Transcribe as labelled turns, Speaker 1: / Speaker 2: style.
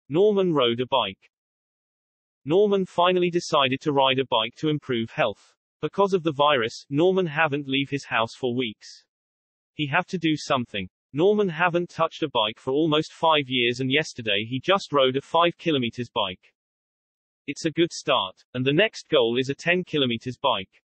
Speaker 1: Norman rode a bike. Norman finally decided to ride a bike to improve health. Because of the virus, Norman haven't leave his house for weeks. He have to do something. Norman haven't touched a bike for almost 5 years, and yesterday he just rode a 5 kilometers bike. It's a good start. And the next goal is a 10 kilometers bike.